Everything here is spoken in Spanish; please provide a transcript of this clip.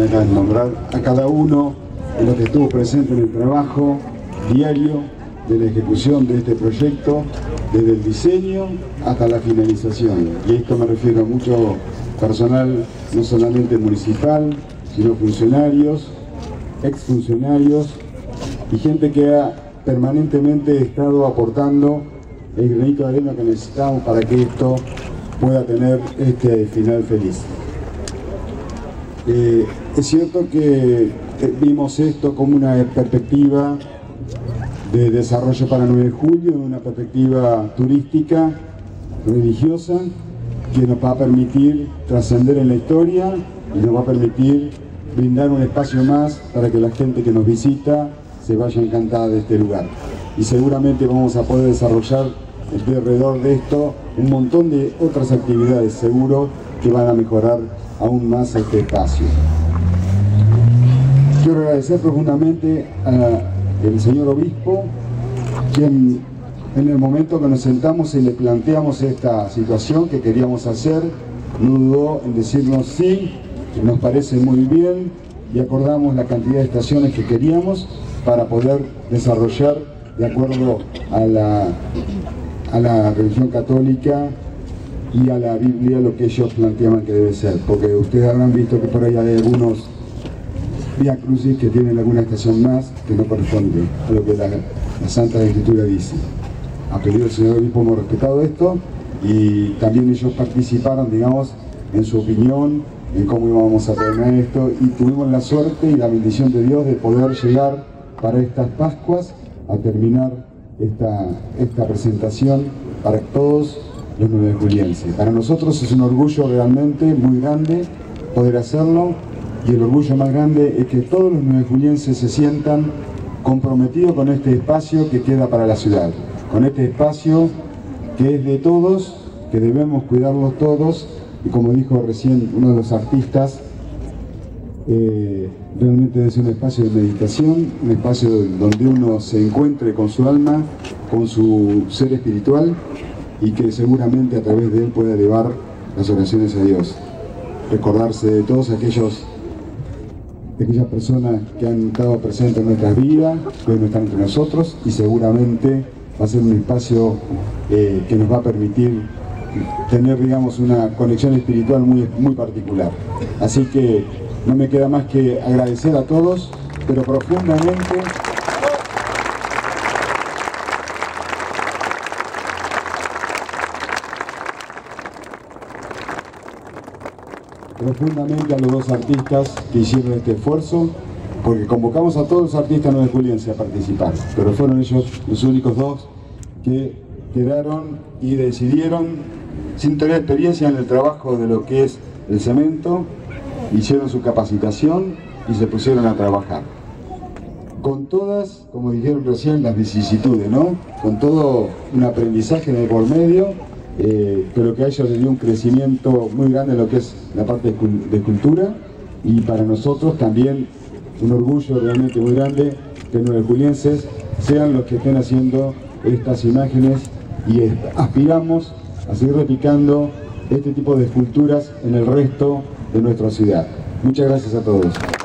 me acaban de nombrar, a cada uno de los que estuvo presente en el trabajo diario de la ejecución de este proyecto, desde el diseño hasta la finalización. Y esto me refiero a mucho personal, no solamente municipal, sino funcionarios, exfuncionarios y gente que ha permanentemente estado aportando el granito de arena que necesitamos para que esto pueda tener este final feliz. Es cierto que vimos esto como una perspectiva de desarrollo para 9 de julio, una perspectiva turística, religiosa, que nos va a permitir trascender en la historia y nos va a permitir brindar un espacio más para que la gente que nos visita se vaya encantada de este lugar. Y seguramente vamos a poder desarrollar alrededor de esto un montón de otras actividades, seguro que van a mejorar aún más este espacio. Quiero agradecer profundamente al señor obispo, quien en el momento que nos sentamos y le planteamos esta situación que queríamos hacer, no dudó en decirnos sí, nos parece muy bien, y acordamos la cantidad de estaciones que queríamos para poder desarrollar de acuerdo a la religión católica y a la Biblia lo que ellos planteaban que debe ser, porque ustedes habrán visto que por ahí hay algunos vía crucis que tienen alguna estación más que no corresponde a lo que la Santa Escritura dice. A pedido del señor obispo hemos respetado esto y también ellos participaron, digamos, en su opinión, en cómo íbamos a terminar esto, y tuvimos la suerte y la bendición de Dios de poder llegar para estas Pascuas a terminar esta presentación para todos los nuevejulienses. Para nosotros es un orgullo realmente muy grande poder hacerlo, y el orgullo más grande es que todos los nuevejulienses se sientan comprometidos con este espacio que queda para la ciudad, con este espacio que es de todos, que debemos cuidarlos todos, y como dijo recién uno de los artistas, realmente es un espacio de meditación, un espacio donde uno se encuentre con su alma, con su ser espiritual, y que seguramente a través de él pueda elevar las oraciones a Dios. Recordarse de todos aquellas personas que han estado presentes en nuestras vidas, que hoy no están entre nosotros, y seguramente va a ser un espacio que nos va a permitir tener, digamos, una conexión espiritual muy particular. Así que no me queda más que agradecer a todos, pero profundamente a los dos artistas que hicieron este esfuerzo, porque convocamos a todos los artistas nuevejulienses a participar, pero fueron ellos los únicos dos que quedaron y decidieron, sin tener experiencia en el trabajo de lo que es el cemento, hicieron su capacitación y se pusieron a trabajar. Con todas, como dijeron recién, las vicisitudes, ¿no? Con todo un aprendizaje en el por medio, pero que a ellos les dio un crecimiento muy grande en lo que es la parte de escultura, y para nosotros también un orgullo realmente muy grande que los nuevejulienses sean los que estén haciendo estas imágenes, y aspiramos a seguir replicando este tipo de esculturas en el resto de nuestra ciudad. Muchas gracias a todos.